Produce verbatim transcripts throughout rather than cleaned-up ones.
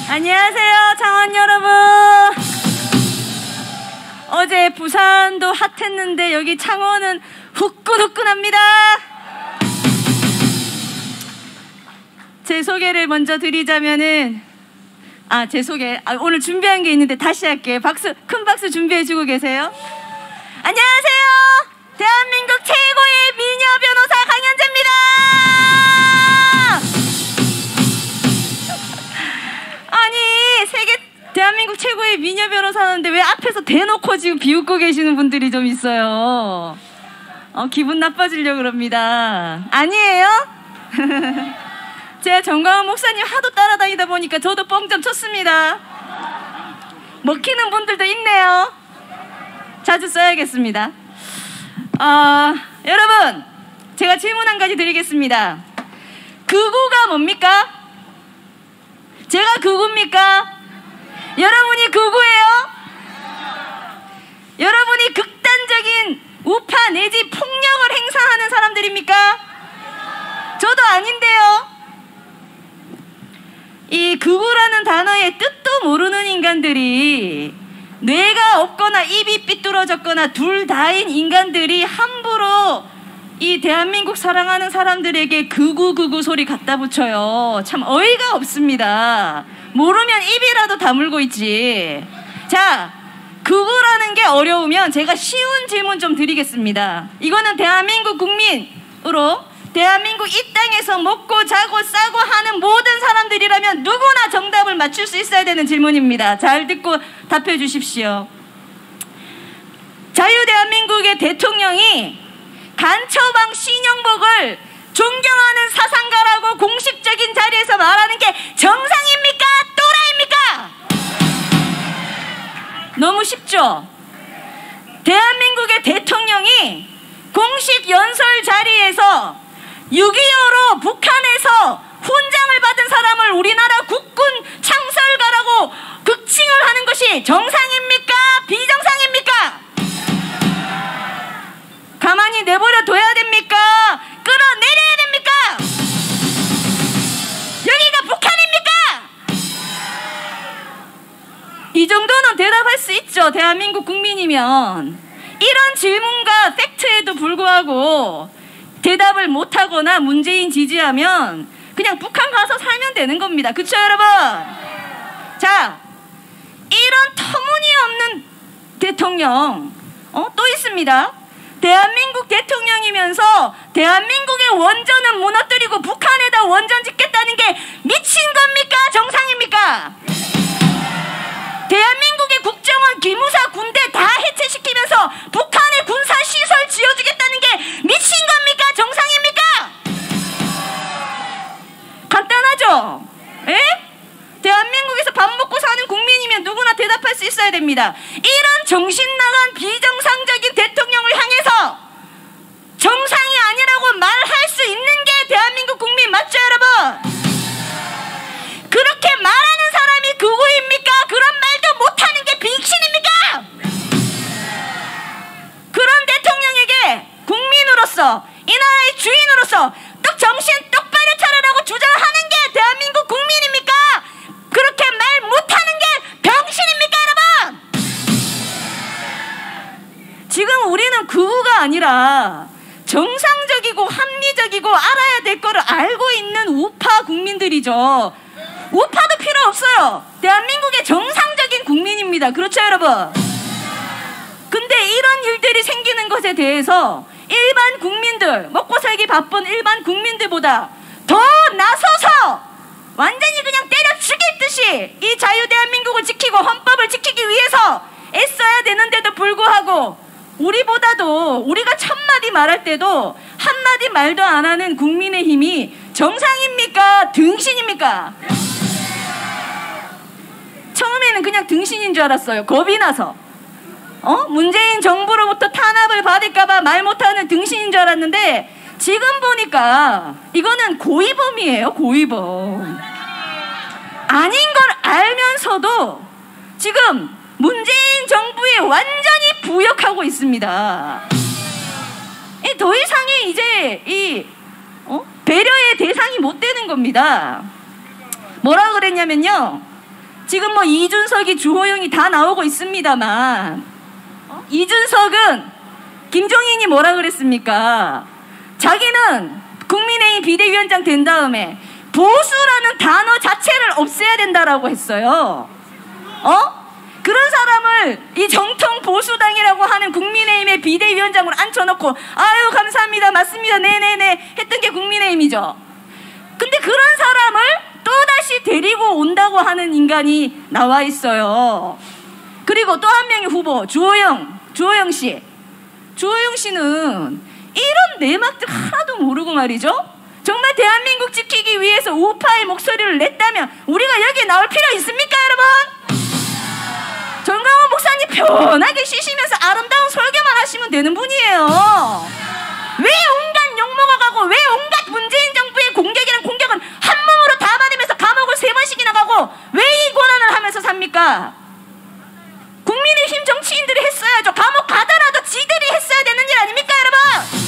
안녕하세요, 창원 여러분. 어제 부산도 핫했는데 여기 창원은 후끈후끈합니다. 제 소개를 먼저 드리자면은 아, 제 소개 아, 오늘 준비한 게 있는데 다시 할게요. 박수, 큰 박수 준비해주고 계세요. 안녕하세요, 대한민국 최고의 미녀 변호사 강현재입니다. 아니, 세계 대한민국 최고의 미녀 변호사인데 왜 앞에서 대놓고 지금 비웃고 계시는 분들이 좀 있어요. 어, 기분 나빠지려고 그럽니다. 아니에요? 제가 정광훈 목사님 하도 따라다니다 보니까 저도 뻥 좀 쳤습니다. 먹히는 분들도 있네요. 자주 써야겠습니다. 어, 여러분, 제가 질문 한 가지 드리겠습니다. 극우가 뭡니까? 제가 극우입니까? 여러분이 극우예요? 여러분이 극단적인 우파 내지 폭력을 행사하는 사람들입니까? 저도 아닌데요. 이 극우라는 단어의 뜻도 모르는 인간들이, 뇌가 없거나 입이 삐뚤어졌거나 둘 다인 인간들이 함부로 이 대한민국 사랑하는 사람들에게 극우 극우 소리 갖다 붙여요. 참 어이가 없습니다. 모르면 입이라도 다물고 있지. 자, 극우라는 게 어려우면 제가 쉬운 질문 좀 드리겠습니다. 이거는 대한민국 국민으로, 대한민국 이 땅에서 먹고 자고 싸고 하는 모든 사람들이라면 누구나 정답을 맞출 수 있어야 되는 질문입니다. 잘 듣고 답해 주십시오. 자유대한민국의 대통령이 간처방 신영복을 존경하는 사상가라고 공식적인 자리에서 말하는 게 정상입니까? 또라이입니까? 너무 쉽죠? 대한민국의 대통령이 공식 연설 자리에서 육이오로 북한에서 훈장을 받은 사람을 우리나라 국군 창설가라고 극칭을 하는 것이 정상입니까? 비정상입니까? 가만히 내버려 둬야 됩니까? 끌어내려야 됩니까? 여기가 북한입니까? 이 정도는 대답할 수 있죠, 대한민국 국민이면. 이런 질문과 팩트에도 불구하고 대답을 못하거나 문재인 지지하면 그냥 북한 가서 살면 되는 겁니다. 그쵸, 여러분? 자, 이런 터무니없는 대통령 어? 또 있습니다. 대한민국 대통령이면서 대한민국의 원전은 무너뜨리고 북한에다 원전 짓겠다는 게 미친 겁니까? 정상입니까? 대한민국의 국정원, 기무사, 군대 다 해체시키면서 북한의 군사시설 지어주겠다는 게 미친 겁니까? 정상입니까? 간단하죠? 에? 대한민국에서 밥 먹고 사는 국민이면 누구나 대답할 수 있어야 됩니다. 이런 정신나간 비정상적인 대통령을 향해서 정상이 아니라고 말할 수 있는 게 대한민국 국민 맞죠, 여러분? 그렇게 말하는 사람이 극우입니까? 그런 말도 못하는 게 빙신입니까? 그런 대통령에게 국민으로서, 이 나라의 주인으로서 또 정신 똑바로 차리라고 주장하는 게 대한민국 국민입니까? 그렇게 말 못하는 게 병신입니까, 여러분? 지금 우리는 극우가 아니라 정상적이고 합리적이고 알아야 될 거를 알고 있는 우파 국민들이죠. 우파도 필요 없어요. 대한민국의 정상적인 국민입니다. 그렇죠, 여러분? 근데 이런 일들이 생기는 것에 대해서 일반 국민들, 먹고 살기 바쁜 일반 국민들보다 더 나서서 완전히 그냥 때려 죽일 듯이 이 자유대한민국을 지키고 헌법을 지키기 위해서 애써야 되는데도 불구하고 우리보다도, 우리가 첫마디 말할 때도 한마디 말도 안 하는 국민의힘이 정상입니까? 등신입니까? 처음에는 그냥 등신인 줄 알았어요. 겁이 나서. 어? 문재인 정부로부터 탄압을 받을까봐 말 못하는 등신인 줄 알았는데 지금 보니까 이거는 고의범이에요. 고의범. 아닌 걸 알면서도 지금 문재인 정부에 완전히 부역하고 있습니다. 이 더 이상의 이제 이 어? 배려의 대상이 못 되는 겁니다. 뭐라고 그랬냐면요, 지금 뭐 이준석이 주호영이 다 나오고 있습니다만 어? 이준석은 김종인이 뭐라 그랬습니까? 자기는 국민의힘 비대위원장 된 다음에 보수라는 단어 자체를 없애야 된다라고 했어요. 어? 그런 사람을 이 정통 보수당이라고 하는 국민의힘의 비대위원장으로 앉혀놓고 아유 감사합니다 맞습니다 네네네 했던 게 국민의힘이죠. 근데 그런 사람을 또다시 데리고 온다고 하는 인간이 나와 있어요. 그리고 또 한 명의 후보 주호영 주호영 씨 주호영 씨는 이런 내막들 하나도 모르고 말이죠. 정말 대한민국 지키기 위해서 우파의 목소리를 냈다면 우리가 여기에 나올 필요 있습니까 여러분? 정강훈 목사님 편하게 쉬시면서 아름다운 설교만 하시면 되는 분이에요. 왜 온갖 욕먹어 가고 왜 온갖 문재인 정부의 공격이란 공격은 한 몸으로 다 받으면서 감옥을 세 번씩이나 가고 왜 이 고난을 하면서 삽니까? 국민의힘 정치인들이 했어야죠. 감옥 가더라도 지들이 했어야 되는 일 아닙니까 여러분?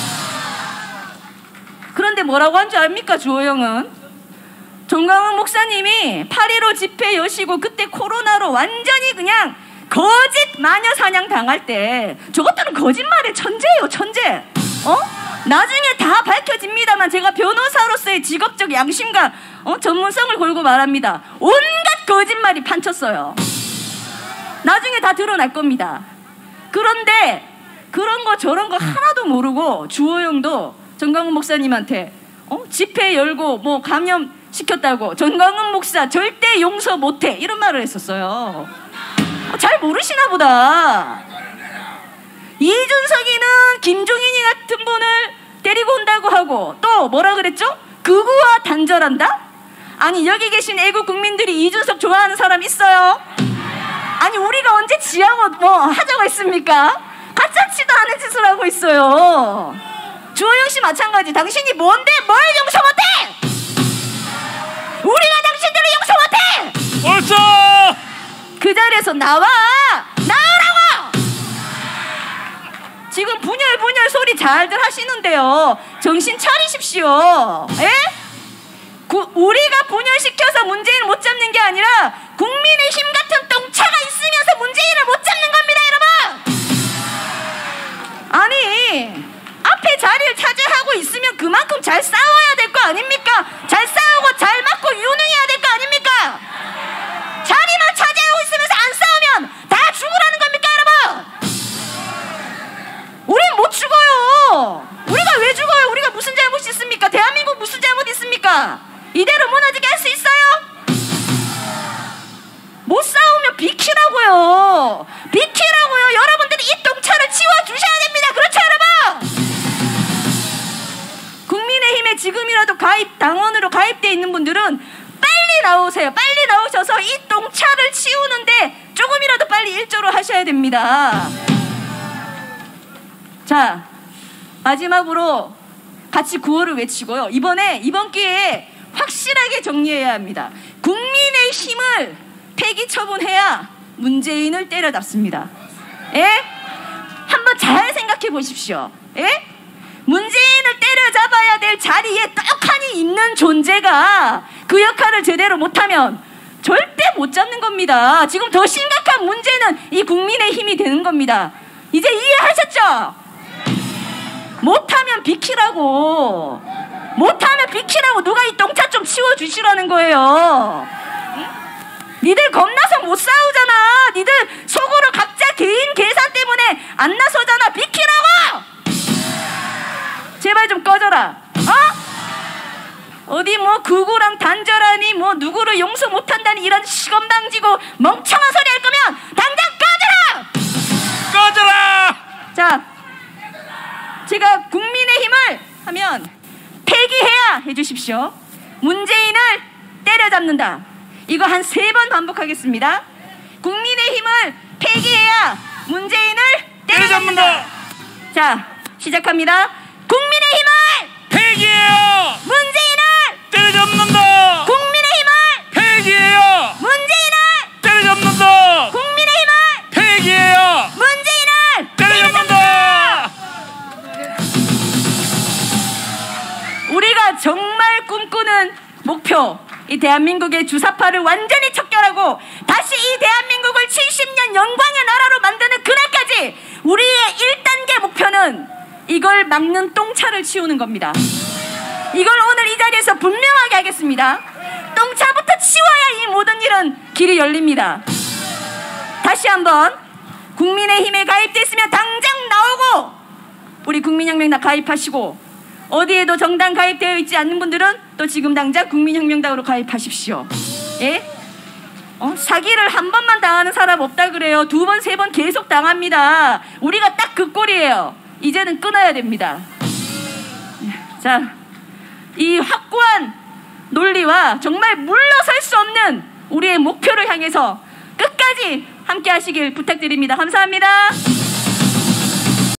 그런데 뭐라고 한 줄 압니까 주호영은? 정강훈 목사님이 팔일오 집회 여시고 그때 코로나로 완전히 그냥 거짓 마녀 사냥 당할 때 저것들은 거짓말의 천재예요 천재. 어? 나중에 다 밝혀집니다만 제가 변호사로서의 직업적 양심과 어? 전문성을 걸고 말합니다. 온갖 거짓말이 판쳤어요. 나중에 다 드러날 겁니다. 그런데 그런 거 저런 거 하나도 모르고 주호영도 정강훈 목사님한테 어? 집회 열고 뭐 감염 시켰다고 정강훈 목사 절대 용서 못해 이런 말을 했었어요. 어, 잘 모르시나 보다. 이준석이는 김종인이 같은 분을 데리고 온다고 하고 또 뭐라 그랬죠? 극우와 단절한다? 아니 여기 계신 애국 국민들이 이준석 좋아하는 사람 있어요? 아니 우리가 언제 지하고 뭐 하자고 했습니까? 가짜치도 않은 짓을 하고 있어요. 주호영 씨 마찬가지. 당신이 뭔데 뭘 용서 못해? 우리가 당신들을 용서 못해! 옳죠! 그 자리에서 나와! 나오라고! 지금 분열분열 소리 잘들 하시는데요. 정신 차리십시오. 에? 구, 우리가 분열시켜서 문재인을 못 잡는 게 아니라 국민의힘 같은 똥차가 있으면서 문재인을 못 잡는 겁니다, 여러분! 아니 앞에 자리를 차지하고 있으면 그만큼 잘 싸워야 될 거 아닙니까? 잘 싸우고 잘 맞고 유능해야 될 거 아닙니까? 자리만 차지하고 있으면서 안 싸우면 다 죽으라는 겁니까 여러분? 우린 못 죽어요. 우리가 왜 죽어요? 우리가 무슨 잘못이 있습니까? 대한민국 무슨 잘못 있습니까? 이대로 무너지게 할 수 있어요? 못 싸우면 비키라고요. 비키라고요. 여러분들이 이 똥차를 치워주셔야 됩니다. 그렇죠 여러분? 국민의힘에 지금이라도 가입 당원으로 가입되어 있는 분들은 빨리 나오세요. 빨리 나오셔서 이 똥차를 치우는데 조금이라도 빨리 일조를 하셔야 됩니다. 자 마지막으로 같이 구호를 외치고요. 이번에 이번 기회에 확실하게 정리해야 합니다. 국민의힘을 폐기 처분해야 문재인을 때려잡습니다. 예? 한번 잘 생각해 보십시오. 예? 문재인을 때려잡아야 될 자리에 떡하니 있는 존재가 그 역할을 제대로 못하면 절대 못 잡는 겁니다. 지금 더 심각한 문제는 이 국민의힘이 되는 겁니다. 이제 이해하셨죠? 못하면 비키라고. 못하면 비키라고. 누가 이 똥차 좀 치워주시라는 거예요. 니들 겁나서 못 싸우잖아. 니들 속으로 각자 개인 계산 때문에 안 나서잖아. 비키라고. 제발 좀 꺼져라. 어? 어디 뭐 극우랑 단절하니 뭐 누구를 용서 못한다니 이런 시건방지고 멍청한 소리 할 거면 당장 꺼져라. 꺼져라. 자, 제가 국민의힘을 하면 폐기해야 해주십시오. 문재인을 때려잡는다. 이거 한 세 번 반복하겠습니다. 국민의힘을 폐기해야 문재인을 때려잡는다. 자, 시작합니다. 국민의힘을 폐기해요. 문재인을 때려잡는다. 국민의힘을 폐기해요. 문재인을 때려잡는다. 국민의힘을 폐기해요. 문재인을 때려잡는다. 우리가 정말 꿈꾸는 목표 이 대한민국의 주사파를 완전히 척결하고 다시 이 대한민국을 칠십 년 영광의 나라로 만드는 그날까지 우리의 일 단계 목표는 이걸 막는 똥차를 치우는 겁니다. 이걸 오늘 이 자리에서 분명하게 하겠습니다. 똥차부터 치워야 이 모든 일은 길이 열립니다. 다시 한번 국민의힘에 가입됐으면 당장 나오고 우리 국민혁명당 가입하시고 어디에도 정당 가입되어 있지 않는 분들은 또 지금 당장 국민혁명당으로 가입하십시오. 예? 어? 사기를 한 번만 당하는 사람 없다 그래요. 두 번, 세 번 계속 당합니다. 우리가 딱 그 꼴이에요. 이제는 끊어야 됩니다. 자, 이 확고한 논리와 정말 물러설 수 없는 우리의 목표를 향해서 끝까지 함께 하시길 부탁드립니다. 감사합니다.